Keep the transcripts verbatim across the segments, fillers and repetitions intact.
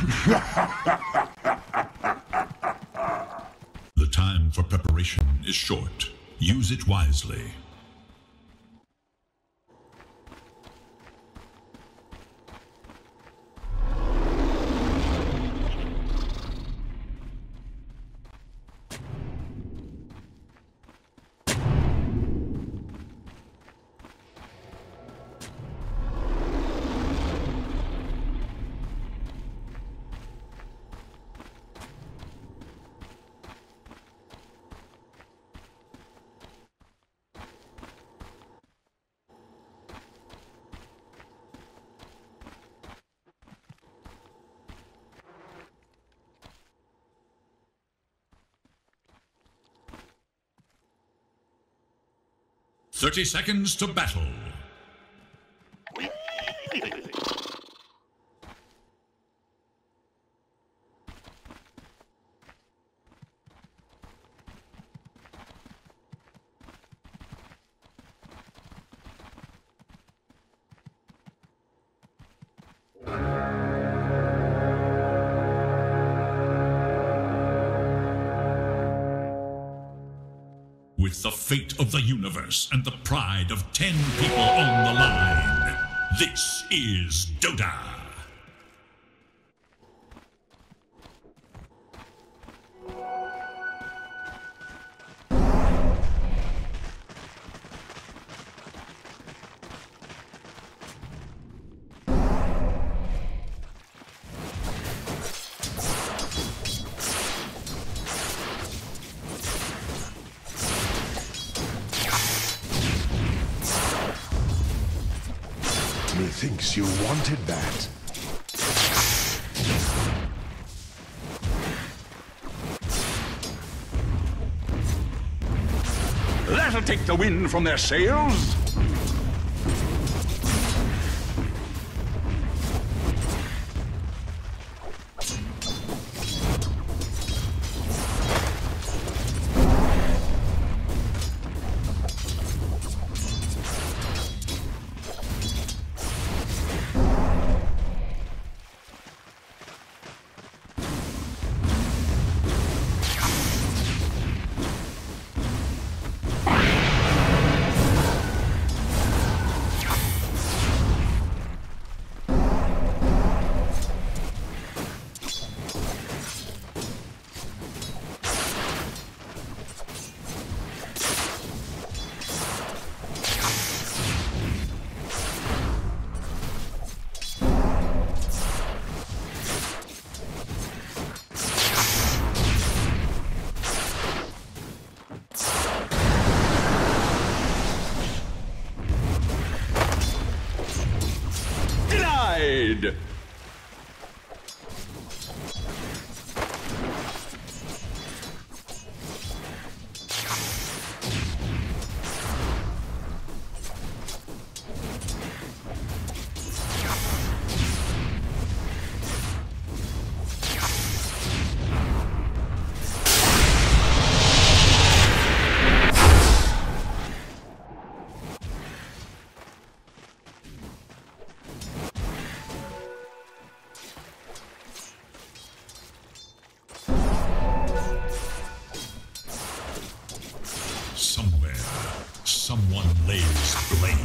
The time for preparation is short. Use it wisely. Thirty seconds to battle. With the fate of the universe and the pride of ten people on the line, this is Dota. Methinks you wanted that. That'll take the wind from their sails. Denied! Somewhere, someone lays blame.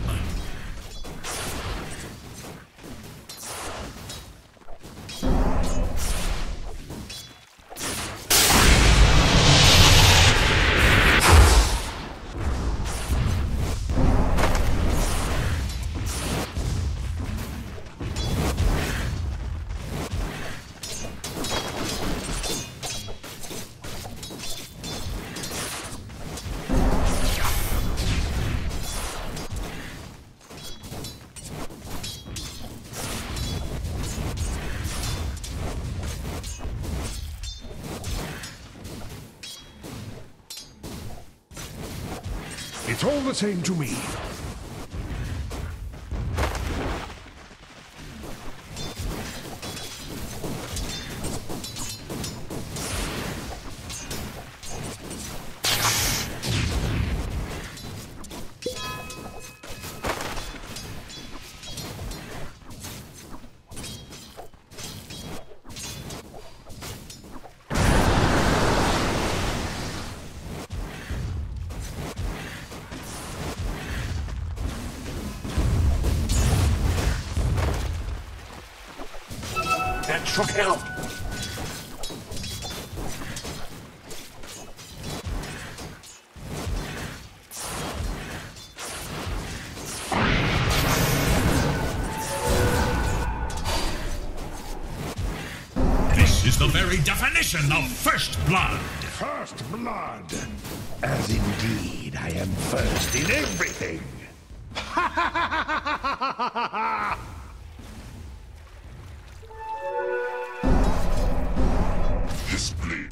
It's all the same to me. That should help. This is the very definition of first blood. First blood. As indeed I am first in everything. Display.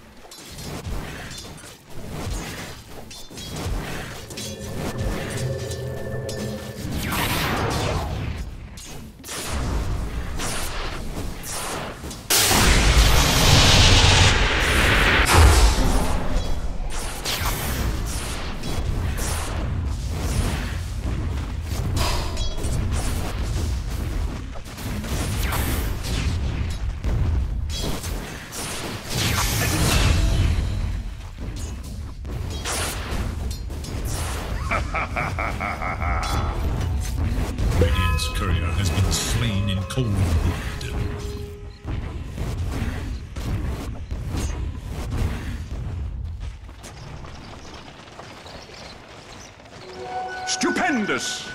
Radiant's courier has been slain in cold blood. Stupendous!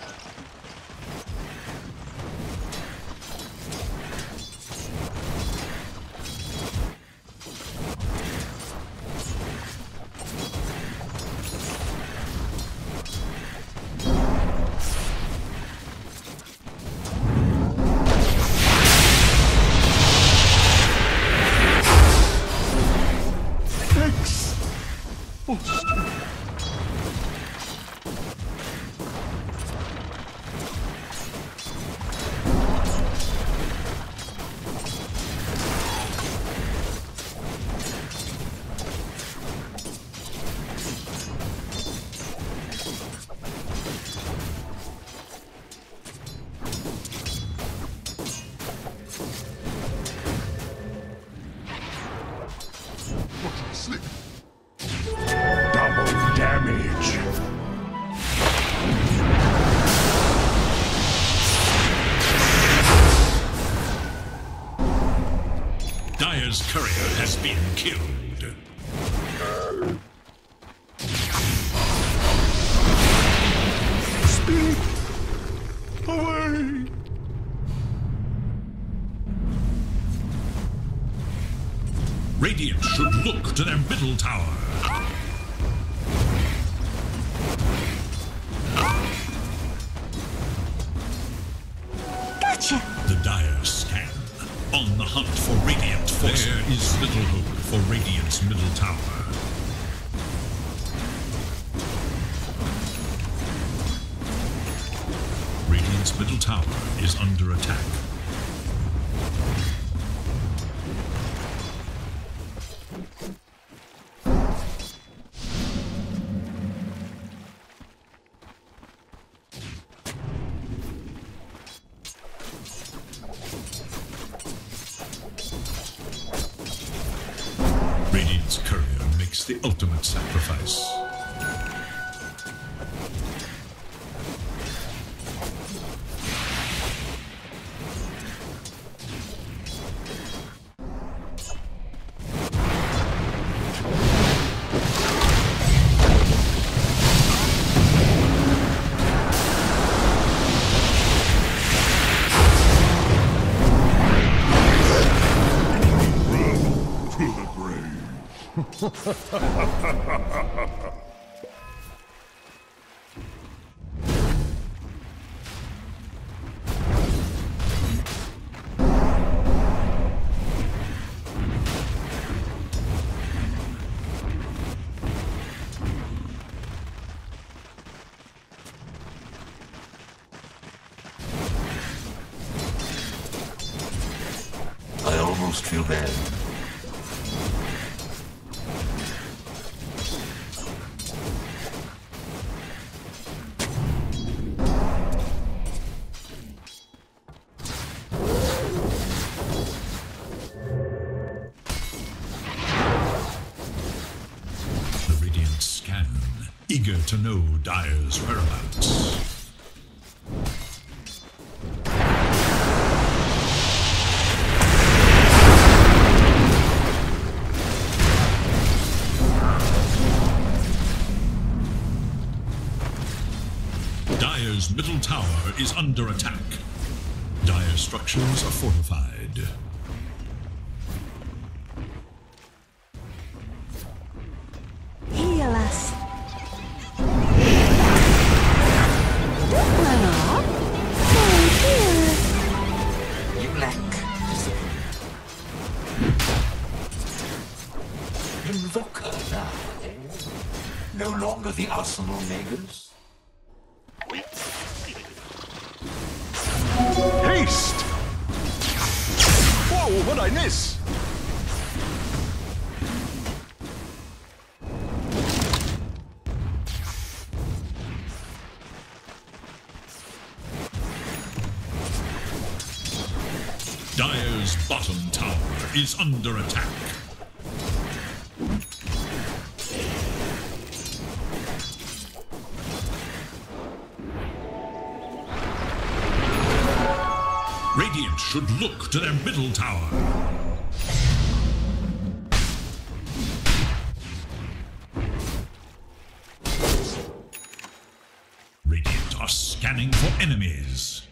Double damage. Dire's courier has been killed. Speed away. Radiant should look to their middle tower. Gotcha! The Dire scan. On the hunt for Radiant forces. There is little hope for Radiant's middle tower. Radiant's middle tower is under attack. Radiant's courier makes the ultimate sacrifice. I almost feel bad. The Radiant scan, eager to know Dire's whereabouts. is under attack. Dire structures are fortified. Heal us. Don't run off. Stay here. You lack discipline. Invoker now. No longer the Arsenal Makers. Haste! Whoa, what'd I miss? Dire's bottom tower is under attack. Radiant should look to their middle tower. Radiant are scanning for enemies.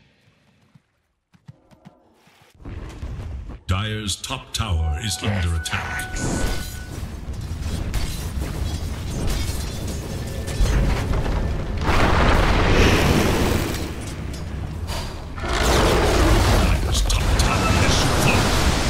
Dire's top tower is under attack. Dire's top tower has fallen.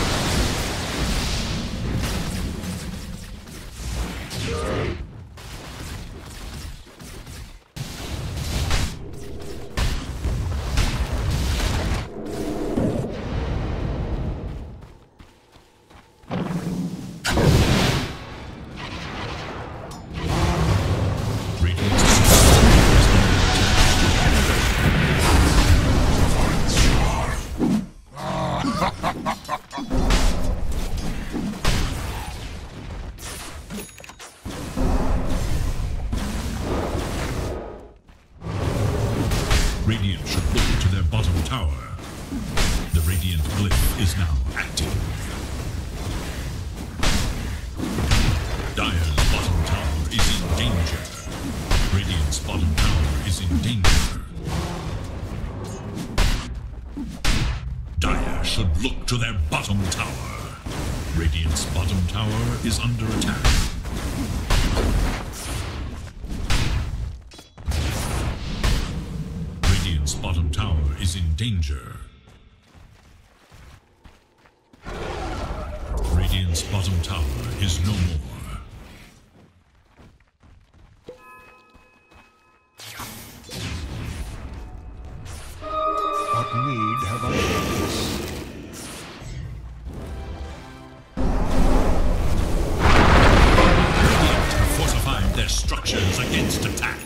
Radiant should look to their bottom tower. The Radiant glyph is now active. Dire's bottom tower is in danger. Radiant's bottom tower is in danger. Dire should look to their bottom tower. Radiant's bottom tower is under attack. Radiant's bottom tower is in danger. Radiant's bottom tower is no more. What need have I for this? Radiant have fortified their structures against attack.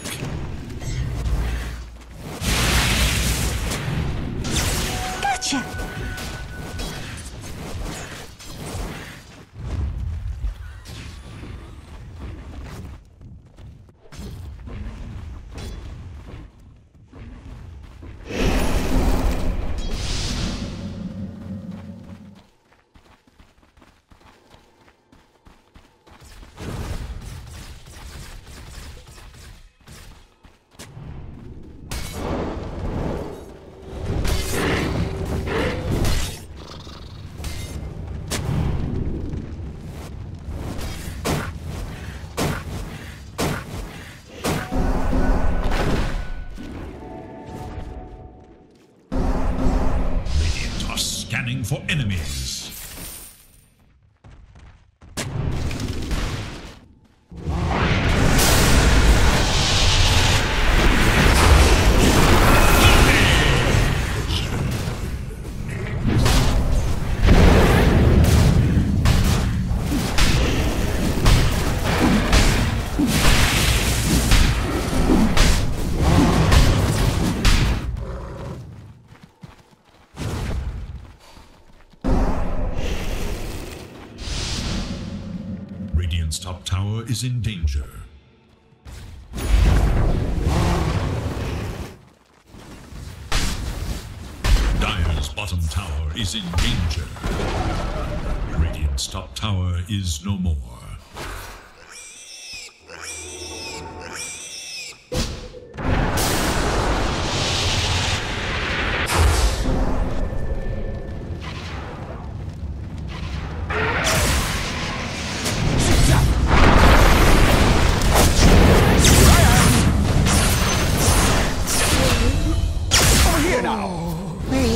Gotcha. Scanning for enemies. Radiant's top tower is in danger. Dire's bottom tower is in danger. Radiant's top tower is no more.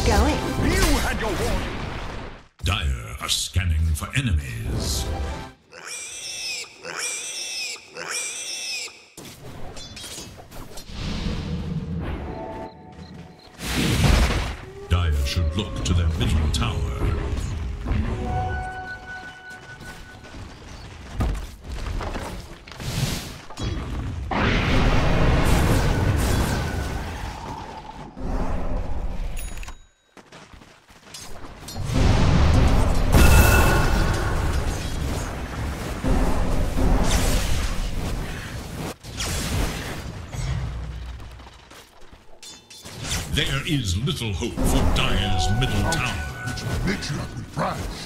going? You had your warning. Dire are scanning for enemies. Dire should look to their middle tower. There is little hope for Dire's middle tower. Which makes you up with prize.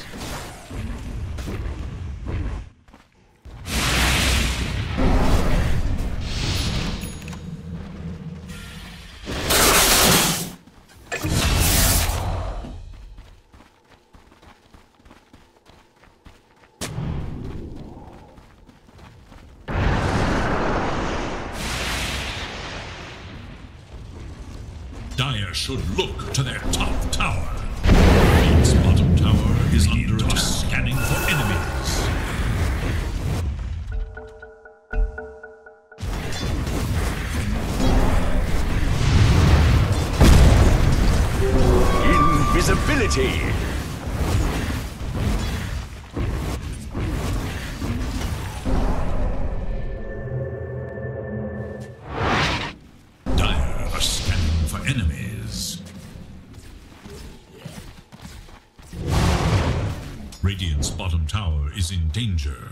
Dire should look to their top tower. Its bottom tower is under attack, scanning for enemies. Invisibility. Dire are scanning for enemies. Radiant's bottom tower is in danger.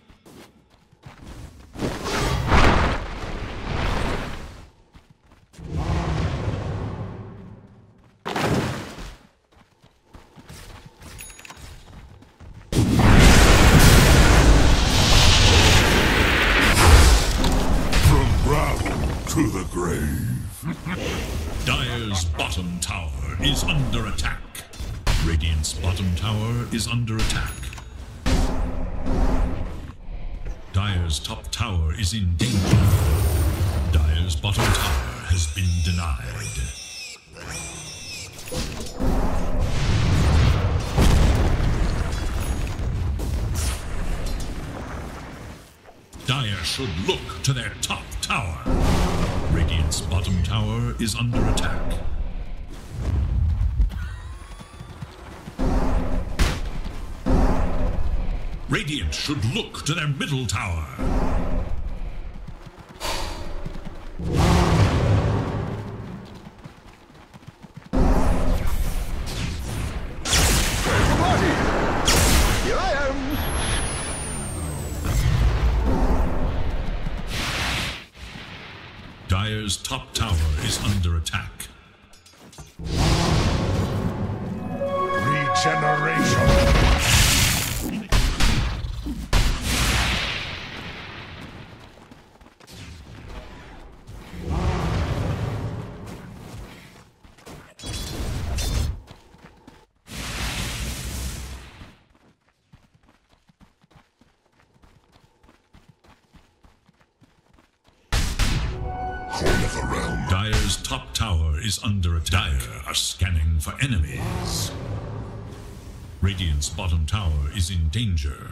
From gravel to the grave. Dire's bottom tower is under attack. Radiant's bottom tower is under attack. Dire's top tower is in danger. Dire's bottom tower has been denied. Dire should look to their top tower. Radiant's bottom tower is under attack. Radiant should look to their middle tower. Party. Here I am. Dire's top tower is under attack. Regeneration. Dire's top tower is under attack. Dire are scanning for enemies. Radiant's bottom tower is in danger.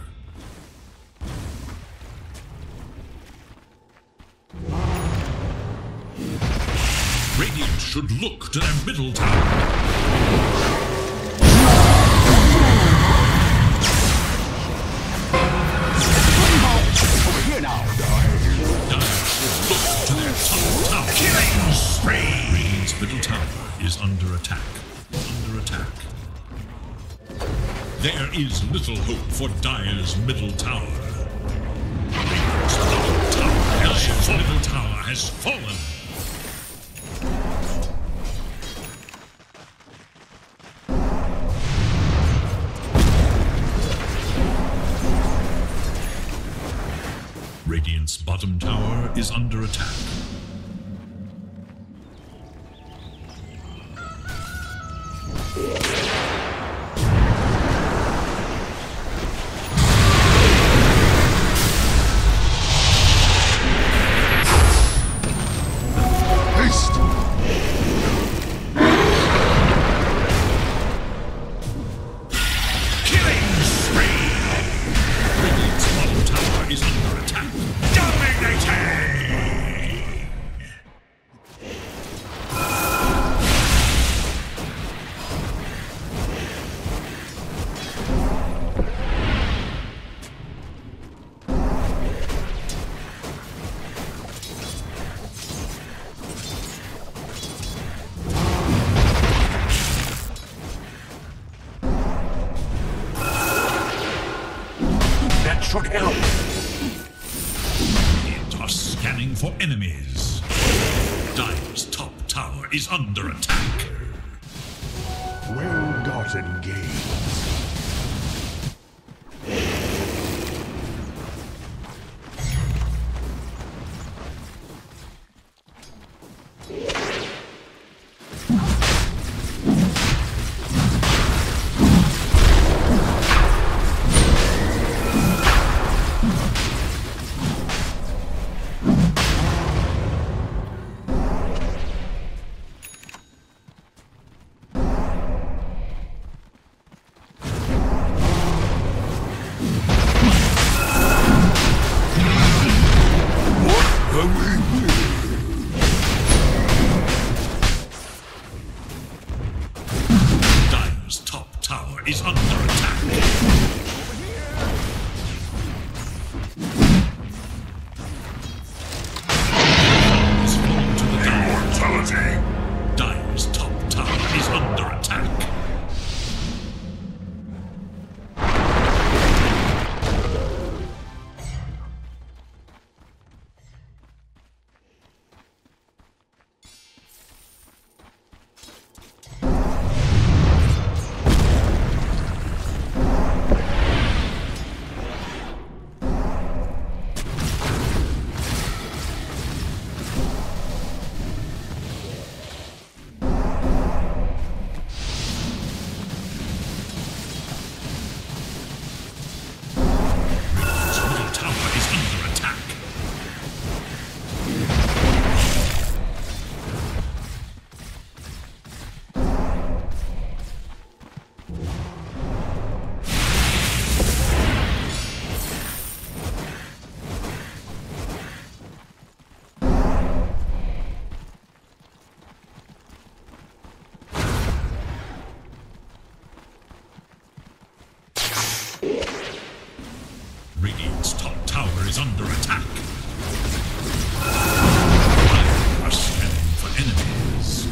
Radiant should look to their middle tower. Over here now. Dire should look to their top tower. Killing spree! Radiant's middle tower is under attack. Under attack. There is little hope for Dire's middle tower. Radiant's middle tower, Dire's middle tower has fallen. Radiant's bottom tower is under attack. Haste. enemies. Dire's top tower is under attack. Well-gotten gains. Dire's top tower is under attack. Has fallen to the Immortality! Dire's top tower is under attack. Radiant's top tower is under attack. Dire are scanning for enemies.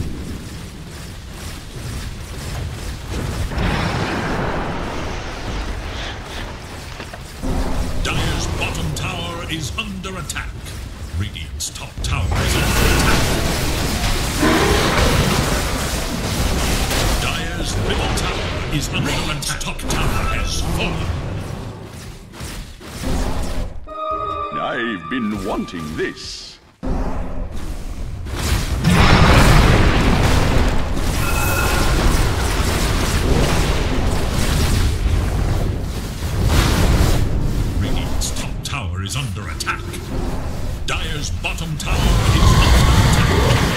Dire's bottom tower is under attack. Radiant's top tower is under attack. Dire's middle tower is under attack. Top tower has fallen. I've been wanting this. Radiant's top tower is under attack. Dire's bottom tower is under attack.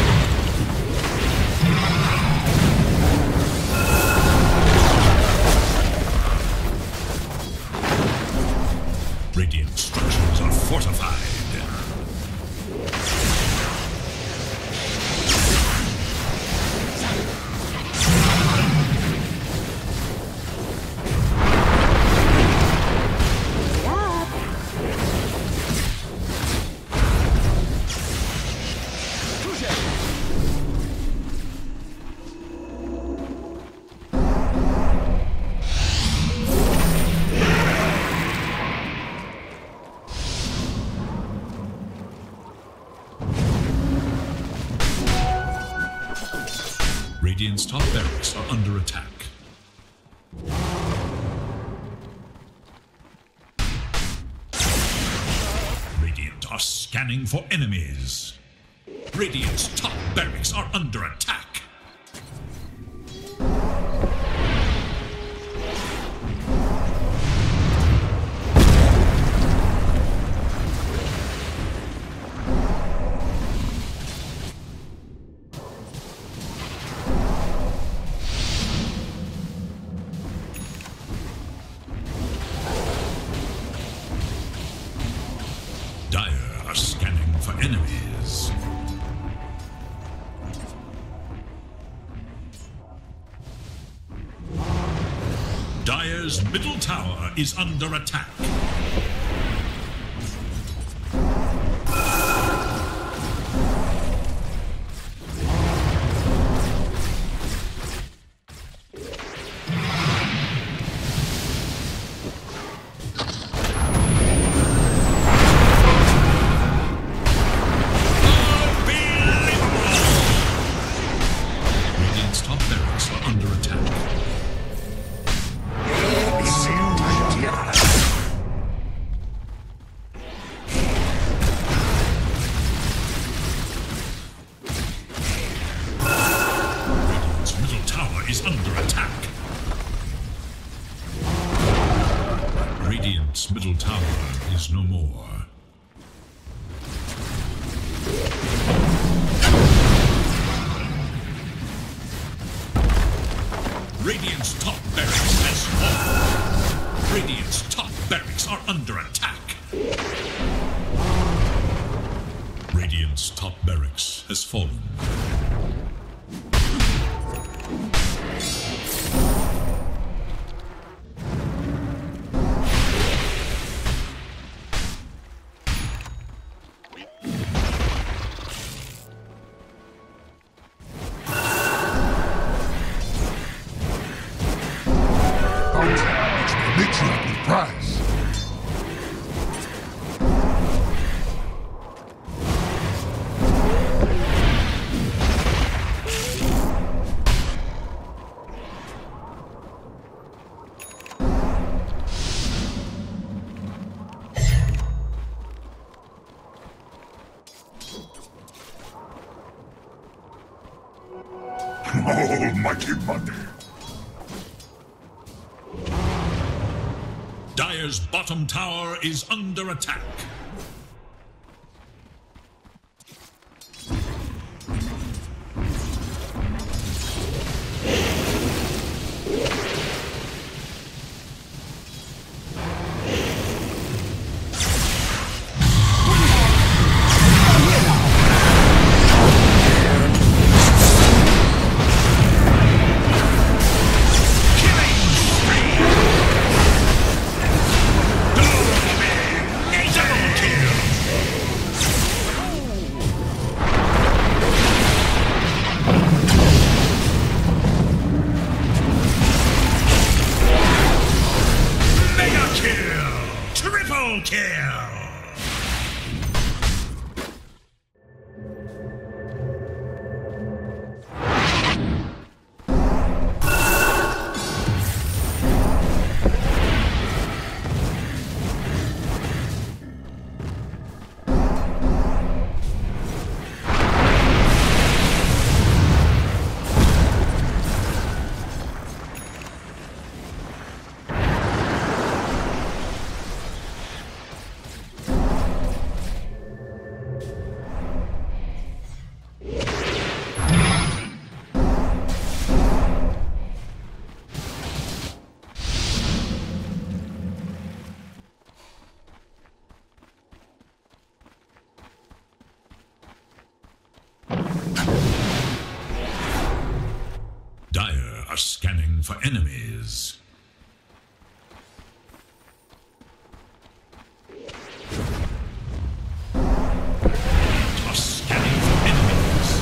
Radiant structures are fortified. Radiant's top barracks are under attack. Radiant are scanning for enemies. Radiant's top barracks are under attack. Dire are scanning for enemies. Dire's middle tower is under attack. under attack. Radiant's middle tower is no more. Radiant's top barracks has fallen. Radiant's top barracks are under attack. Radiant's top barracks has fallen. Almighty money. Dire's bottom tower is under attack. Triple kill! Dire are scanning for enemies. Are scanning for enemies.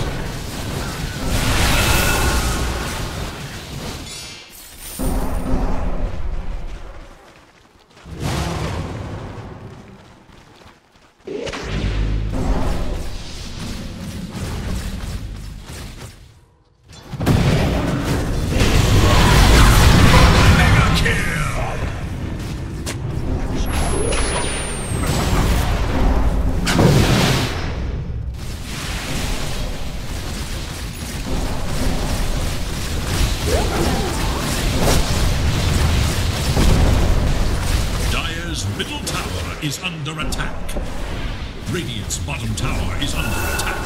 Middle tower is under attack. Radiant's bottom tower is under attack.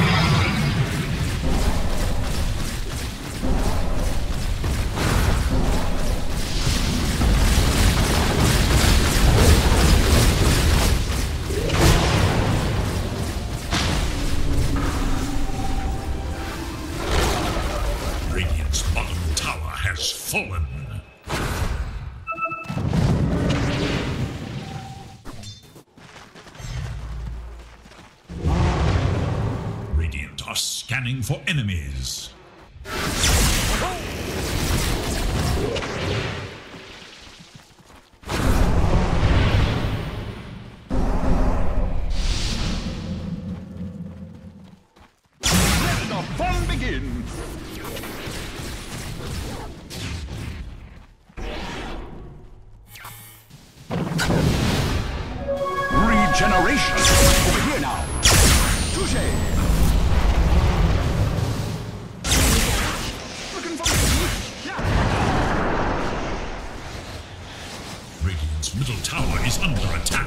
Radiant's bottom tower has fallen. Are scanning for enemies. Let the fun begin! Regeneration! Over here now! Touché! Looking for me? Yeah! Radiant's middle tower is under attack.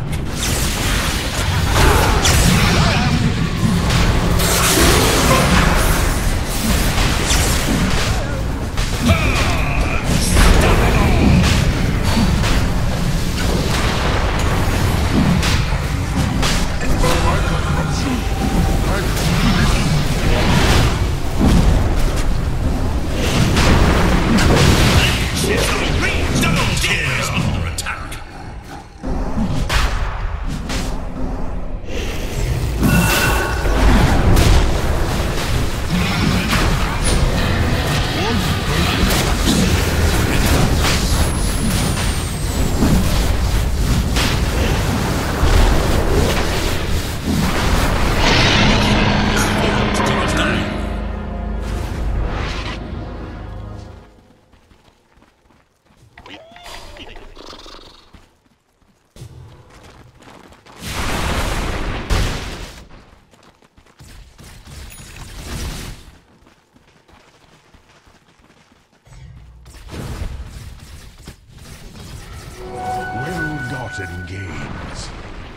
Well-gotten gains.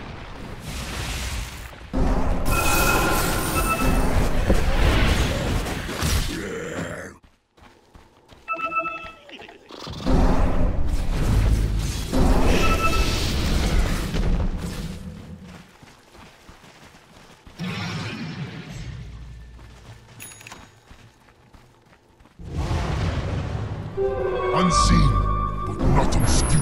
Unseen, but not obscured.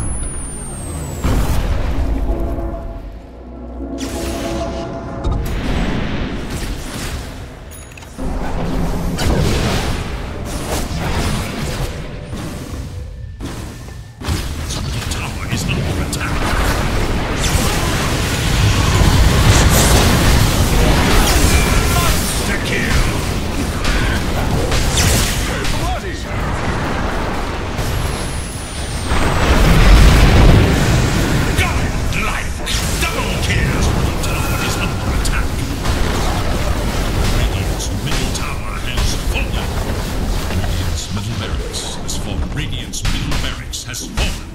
Radiant's middle barracks has fallen.